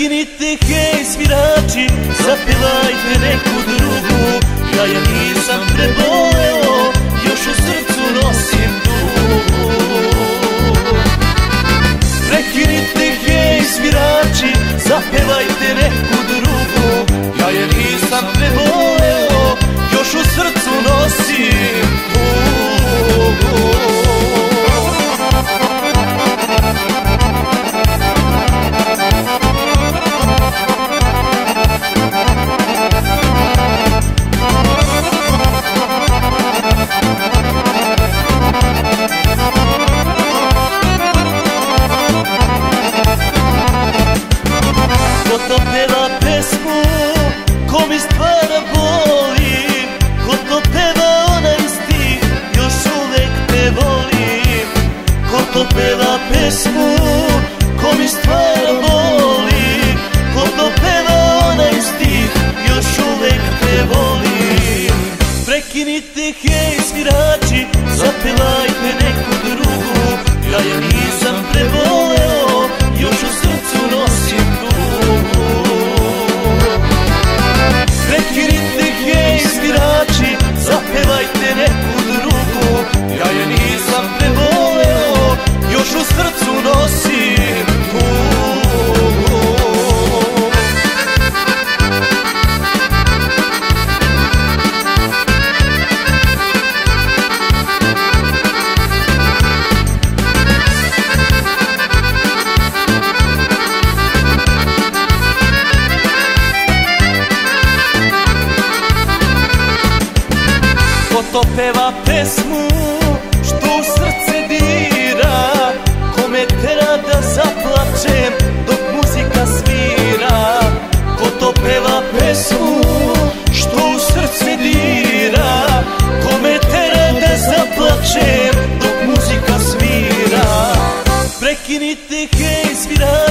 Prekinite hej svirači, zapevajte neku drugu. Ja nisam preboleo, još u srcu nosim tugu. Prekinite hej svirači, zapevajte neku drugu. Ja nisam preboleo, još u srcu nosim tugu. Ko to peva pesmu, ko mi stvara volim, ko to peva onaj stih, još uvek te volim. Ko to peva pesmu, ko mi stvara volim, ko to peva onaj stih, još uvek te volim. Prekinite hej svirači, zapevajte neku drugu. Ja je nisam preboleo, još u srcu nosim tugu. Prekinite hej svirači, zapevajte neku drugu. Ja je nisam preboleo, još u srcu nosim tugu. Ko to peva pesmu, što u srce dira, ko me tera da zaplačem dok muzika svira. Ko to peva pesmu, što u srce dira, ko me tera da zaplačem dok muzika svira. Prekinite hej svira,